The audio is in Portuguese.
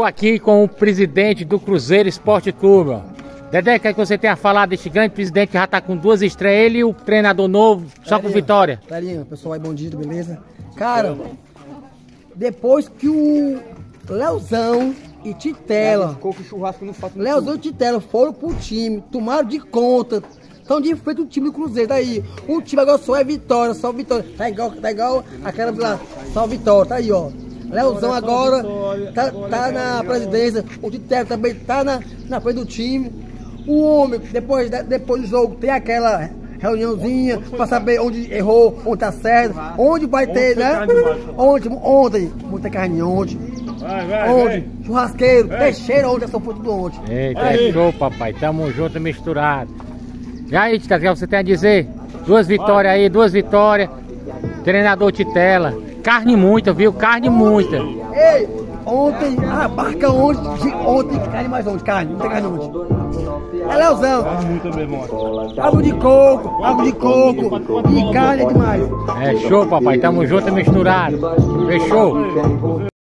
Estou aqui com o presidente do Cruzeiro Esporte Clube. Dedé, quer que você tenha falado deste grande presidente que já está com 2 estreias, ele e o treinador novo, só com vitória. Galerinha, pessoal aí, bom dia, beleza? Cara, depois que o Leozão e Titela, Leozão e Titela foram pro time, tomaram de conta, estão de frente o time do Cruzeiro, daí. O time agora só é vitória, só vitória. Tá igual aquela lá, só vitória, tá aí, ó. Leozão agora tá na presidência, o Titela também tá na frente do time. O homem, depois do jogo, tem aquela reuniãozinha pra saber onde errou, onde tá certo, onde vai ter, né? Ontem, muita carne ontem. Ontem, churrasqueiro, peixeiro ontem, essa foi tudo ontem. Eita, show, papai, tamo junto, misturado. E aí, Titela, o que você tem a dizer? 2 vitórias aí, 2 vitórias. Treinador Titela. Carne muita, viu? Carne muita. Ei, ontem, a barca ontem, carne mais ontem, muita carne ontem. É Leozão. Água de coco e carne é demais. É show, papai, tamo junto, misturado. Fechou?